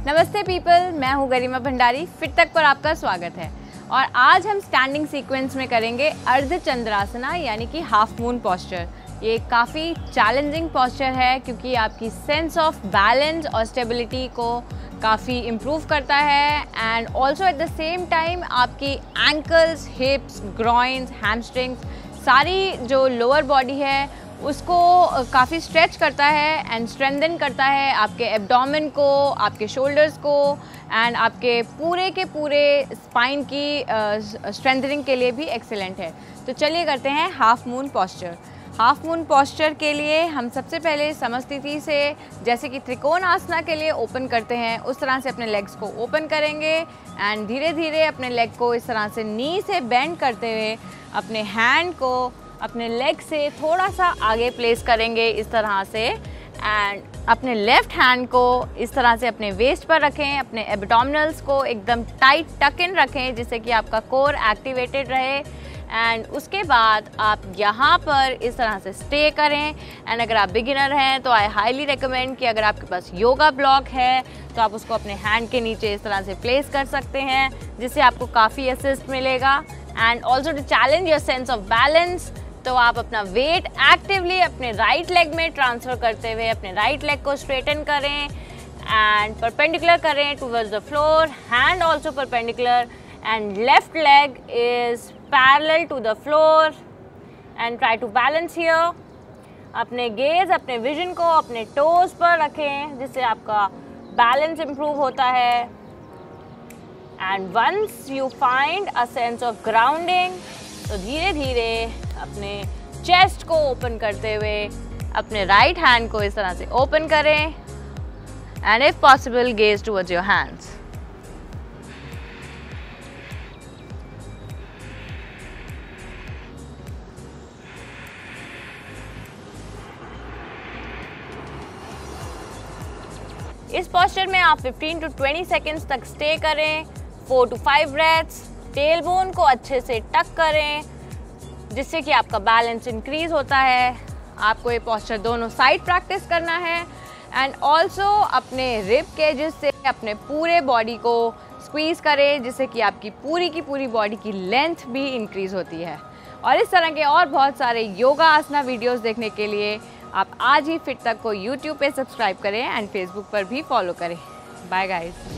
नमस्ते पीपल, मैं हूँ गरिमा भंडारी। फिट तक पर आपका स्वागत है। और आज हम स्टैंडिंग सीक्वेंस में करेंगे अर्ध चंद्रासना यानी कि हाफ मून पोस्चर। ये काफ़ी चैलेंजिंग पोस्चर है क्योंकि आपकी सेंस ऑफ बैलेंस और स्टेबिलिटी को काफ़ी इम्प्रूव करता है and also at the same time आपकी एंकल्स, हिप्स, ग्रॉइंस, हैमस्ट्रिंग्स, सारी जो लोअर बॉडी है उसको काफ़ी स्ट्रेच करता है एंड स्ट्रेंथन करता है आपके एब्डोमेन को, आपके शोल्डर्स को एंड आपके पूरे के पूरे स्पाइन की स्ट्रेंथनिंग के लिए भी एक्सेलेंट है। तो चलिए करते हैं half moon posture. Half moon posture के लिए हम सबसे पहले समस्थिति से, जैसे कि त्रिकोण आसना के लिए ओपन करते हैं उस तरह से अपने लेग्स को ओपन करेंगे एंड धीरे धीरे अपने लेग को इस तरह से नी से बेंड करते हुए अपने हैंड को अपने लेग से थोड़ा सा आगे प्लेस करेंगे इस तरह से एंड अपने लेफ्ट हैंड को इस तरह से अपने वेस्ट पर रखें। अपने एब्डोमिनल्स को एकदम टाइट टक इन रखें जिससे कि आपका कोर एक्टिवेटेड रहे एंड उसके बाद आप यहाँ पर इस तरह से स्टे करें। एंड अगर आप बिगिनर हैं तो आई हाईली रिकमेंड कि अगर आपके पास योगा ब्लॉक है तो आप उसको अपने हैंड के नीचे इस तरह से प्लेस कर सकते हैं जिससे आपको काफ़ी असिस्ट मिलेगा। And also to challenge your sense of balance, तो आप अपना वेट एक्टिवली अपने राइट लेग में ट्रांसफ़र करते हुए अपने राइट लेग को स्ट्रेटन करें एंड परपेंडिकुलर करें towards the floor, hand also perpendicular and left leg is parallel to the floor and try to balance here. अपने गेज, अपने विजन को अपने टोज पर रखें जिससे आपका बैलेंस इम्प्रूव होता है। And once you find a sense of grounding तो धीरे धीरे अपने चेस्ट को ओपन करते हुए अपने राइट हैंड को इस तरह से ओपन करें and if possible gaze towards your hands. इस पोस्चर में आप 15 to 20 सेकेंड्स तक स्टे करें। 4 to 5 ब्रेथ्स। टेल बोन को अच्छे से टक करें जिससे कि आपका बैलेंस इंक्रीज होता है। आपको ये पोस्चर दोनों साइड प्रैक्टिस करना है एंड ऑल्सो अपने रिब केजेस से अपने पूरे बॉडी को स्क्वीज़ करें जिससे कि आपकी पूरी बॉडी की लेंथ भी इंक्रीज होती है। और इस तरह के और बहुत सारे योगा आसना वीडियोस देखने के लिए आप आज ही फिट तक को YouTube पे सब्सक्राइब करें एंड Facebook पर भी फॉलो करें। Bye guys.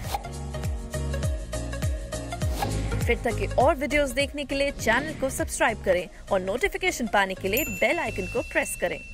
फिट तक के और वीडियोस देखने के लिए चैनल को सब्सक्राइब करें और नोटिफिकेशन पाने के लिए बेल आइकन को प्रेस करें।